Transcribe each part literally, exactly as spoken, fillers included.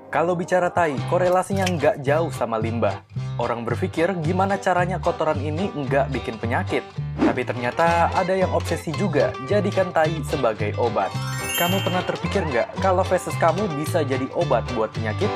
Kalau bicara tai, korelasinya nggak jauh sama limbah. Orang berpikir gimana caranya kotoran ini nggak bikin penyakit. Tapi ternyata ada yang obsesi juga jadikan tai sebagai obat. Kamu pernah terpikir nggak kalau feses kamu bisa jadi obat buat penyakit?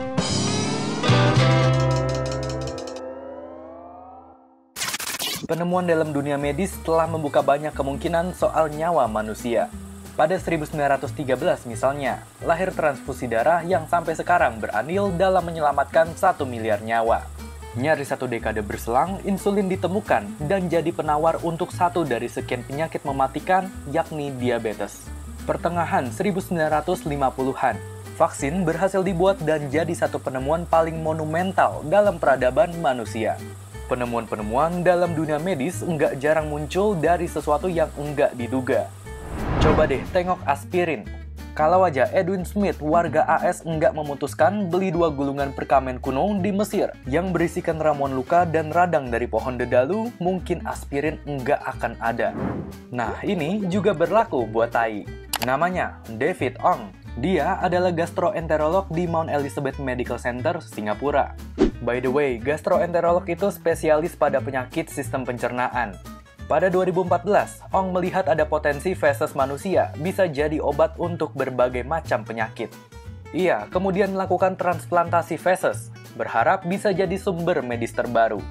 Penemuan dalam dunia medis telah membuka banyak kemungkinan soal nyawa manusia. Pada seribu sembilan ratus tiga belas misalnya, lahir transfusi darah yang sampai sekarang berandil dalam menyelamatkan satu miliar nyawa. Nyaris satu dekade berselang, insulin ditemukan dan jadi penawar untuk satu dari sekian penyakit mematikan, yakni diabetes. Pertengahan seribu sembilan ratus lima puluhan, vaksin berhasil dibuat dan jadi satu penemuan paling monumental dalam peradaban manusia. Penemuan-penemuan dalam dunia medis enggak jarang muncul dari sesuatu yang enggak diduga. Coba deh tengok aspirin. Kalau aja Edwin Smith, warga A S, enggak memutuskan beli dua gulungan perkamen kuno di Mesir yang berisikan ramuan luka dan radang dari pohon dedalu, mungkin aspirin enggak akan ada. Nah, ini juga berlaku buat tai. Namanya David Ong. Dia adalah gastroenterolog di Mount Elizabeth Medical Center, Singapura. By the way, gastroenterolog itu spesialis pada penyakit sistem pencernaan. Pada dua ribu empat belas, Ong melihat ada potensi feses manusia bisa jadi obat untuk berbagai macam penyakit. Ia kemudian melakukan transplantasi feses, berharap bisa jadi sumber medis terbaru.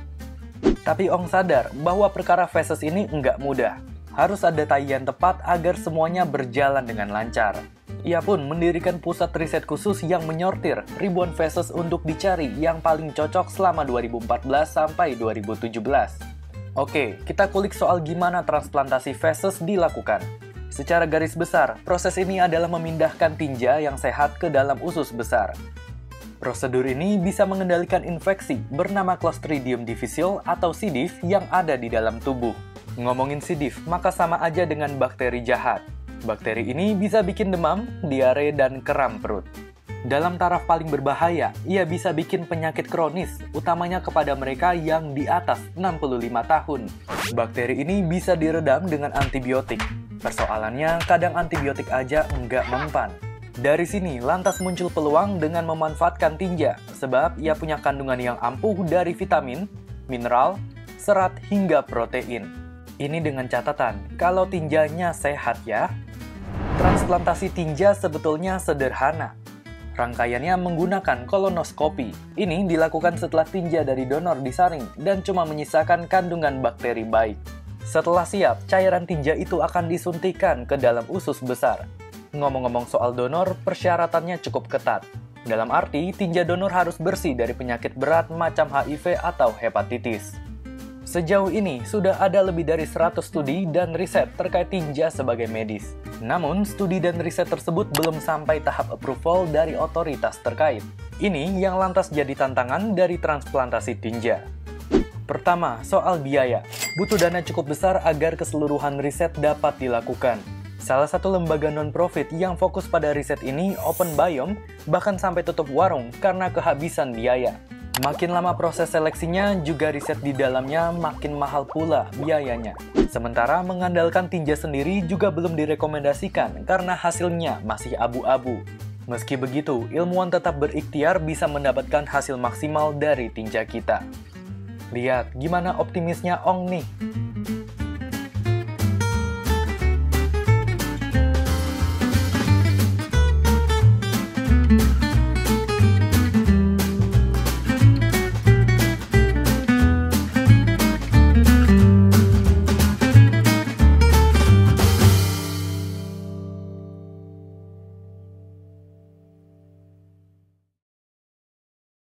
Tapi Ong sadar bahwa perkara feses ini enggak mudah. Harus ada tai yang tepat agar semuanya berjalan dengan lancar. Ia pun mendirikan pusat riset khusus yang menyortir ribuan feses untuk dicari yang paling cocok selama dua ribu empat belas sampai dua ribu tujuh belas. Oke, kita kulik soal gimana transplantasi feses dilakukan. Secara garis besar, proses ini adalah memindahkan tinja yang sehat ke dalam usus besar. Prosedur ini bisa mengendalikan infeksi bernama Clostridium difficile atau C. diff yang ada di dalam tubuh. Ngomongin C. diff, maka sama aja dengan bakteri jahat. Bakteri ini bisa bikin demam, diare, dan kram perut. Dalam taraf paling berbahaya, ia bisa bikin penyakit kronis, utamanya kepada mereka yang di atas enam puluh lima tahun. Bakteri ini bisa diredam dengan antibiotik. Persoalannya, kadang antibiotik aja nggak mempan. Dari sini, lantas muncul peluang dengan memanfaatkan tinja, sebab ia punya kandungan yang ampuh dari vitamin, mineral, serat, hingga protein. Ini dengan catatan, kalau tinjanya sehat ya. Transplantasi tinja sebetulnya sederhana. Rangkaiannya menggunakan kolonoskopi. Ini dilakukan setelah tinja dari donor disaring dan cuma menyisakan kandungan bakteri baik. Setelah siap, cairan tinja itu akan disuntikan ke dalam usus besar. Ngomong-ngomong soal donor, persyaratannya cukup ketat. Dalam arti, tinja donor harus bersih dari penyakit berat macam H I V atau hepatitis. Sejauh ini, sudah ada lebih dari seratus studi dan riset terkait tinja sebagai medis. Namun, studi dan riset tersebut belum sampai tahap approval dari otoritas terkait. Ini yang lantas jadi tantangan dari transplantasi tinja. Pertama, soal biaya. Butuh dana cukup besar agar keseluruhan riset dapat dilakukan. Salah satu lembaga non-profit yang fokus pada riset ini, Open Biome, bahkan sampai tutup warung karena kehabisan biaya. Makin lama proses seleksinya, juga riset di dalamnya makin mahal pula biayanya. Sementara mengandalkan tinja sendiri juga belum direkomendasikan karena hasilnya masih abu-abu. Meski begitu, ilmuwan tetap berikhtiar bisa mendapatkan hasil maksimal dari tinja kita. Lihat gimana optimisnya Ong nih.